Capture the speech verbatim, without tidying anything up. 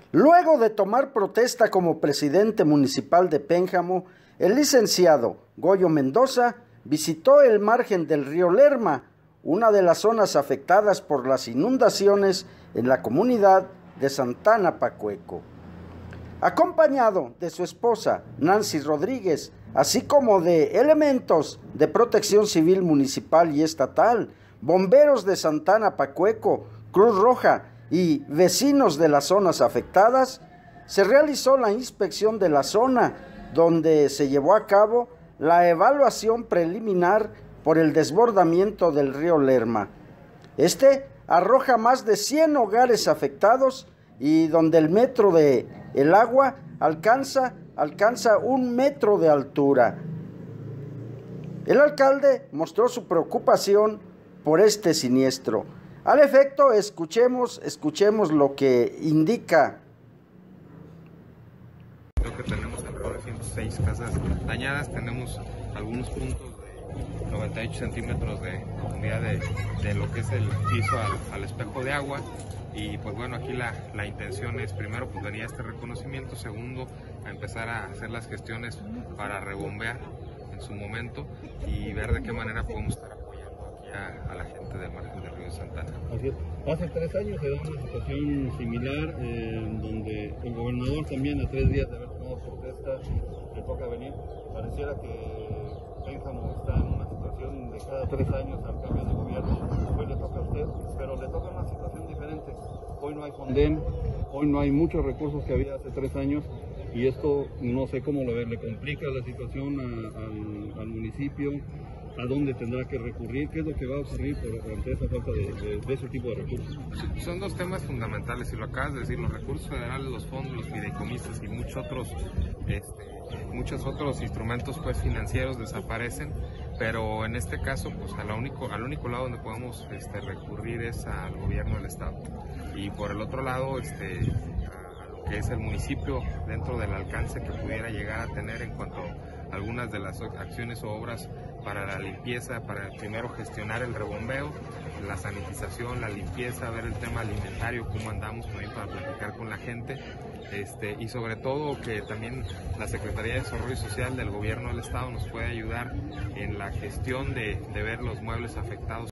Luego de tomar protesta como presidente municipal de Pénjamo, el licenciado Goyo Mendoza visitó el margen del río Lerma, una de las zonas afectadas por las inundaciones en la comunidad de Santana Pacueco. Acompañado de su esposa Nancy Rodríguez, así como de elementos de protección civil municipal y estatal, bomberos de Santana Pacueco, Cruz Roja y vecinos de las zonas afectadas, se realizó la inspección de la zona, donde se llevó a cabo la evaluación preliminar por el desbordamiento del río Lerma. Este arroja más de cien hogares afectados y donde el metro de el agua alcanza, alcanza un metro de altura. El alcalde mostró su preocupación por este siniestro. Al efecto, escuchemos, escuchemos lo que indica. Creo que tenemos alrededor de ciento seis casas dañadas, tenemos algunos puntos de noventa y ocho centímetros de profundidad de, de lo que es el piso al, al espejo de agua. Y pues bueno, aquí la, la intención es primero pues venir a este reconocimiento, segundo a empezar a hacer las gestiones para rebombear en su momento y ver de qué manera podemos estar apoyando aquí a, a la gente del margen del río Santana. Así es. Hace tres años se da una situación similar eh, donde el gobernador también a tres días de haber tomado protesta le toca venir. Pareciera que Pénjamo está en una situación de cada tres años al cambio de gobierno. Hoy le toca a usted, pero le toca una situación diferente. Hoy no hay Fonden, hoy no hay muchos recursos que había hace tres años y esto no sé cómo lo ve, le complica la situación a, a, al municipio, a dónde tendrá que recurrir, qué es lo que va a ocurrir por, ante esa falta de, de, de ese tipo de recursos. Son dos temas fundamentales, y lo acabas de decir, los recursos federales, los fondos, los fideicomisos y muchos otros, este, muchos otros instrumentos pues financieros desaparecen, pero en este caso pues al único, al único lado donde podemos este, recurrir es al gobierno del estado, y por el otro lado este, a lo que es el municipio dentro del alcance que pudiera llegar a tener en cuanto a algunas de las acciones o obras para la limpieza, para primero gestionar el rebombeo, la sanitización, la limpieza, ver el tema alimentario, cómo andamos también para platicar con la gente, este, y sobre todo que también la Secretaría de Desarrollo Social del Gobierno del Estado nos puede ayudar en la gestión de, de ver los muebles afectados.